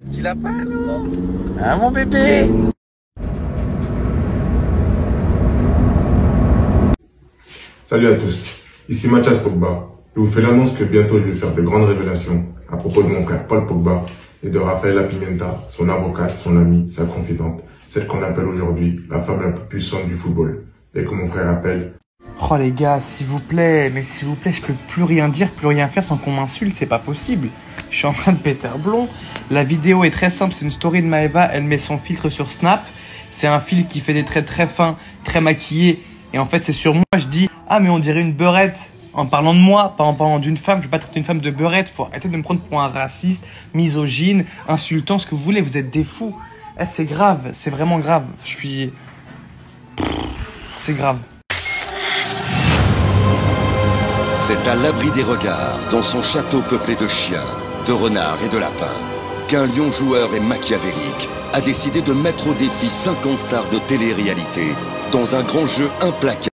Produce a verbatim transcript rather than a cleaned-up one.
Petit lapin, non? Hein, mon bébé? Salut à tous, ici Mathias Pogba. Je vous fais l'annonce que bientôt je vais faire de grandes révélations à propos de mon frère Paul Pogba et de Rafaela Pimenta, son avocate, son amie, sa confidente, celle qu'on appelle aujourd'hui la femme la plus puissante du football et que mon frère appelle... Oh les gars, s'il vous plaît, mais s'il vous plaît, je peux plus rien dire, plus rien faire sans qu'on m'insulte, c'est pas possible. Je suis en train de péter un blond. La vidéo est très simple, c'est une story de Maëva, elle met son filtre sur Snap. C'est un fil qui fait des traits très fins, très maquillés. Et en fait, c'est sur moi, je dis, ah mais on dirait une beurette. En parlant de moi, pas en parlant d'une femme, je vais pas traiter une femme de beurette. Faut arrêter de me prendre pour un raciste, misogyne, insultant, ce que vous voulez, vous êtes des fous. Eh, c'est grave, c'est vraiment grave. Je suis... C'est grave. C'est à l'abri des regards, dans son château peuplé de chiens, de renards et de lapins, qu'un lion joueur et machiavélique a décidé de mettre au défi cinquante stars de télé-réalité dans un grand jeu implacable.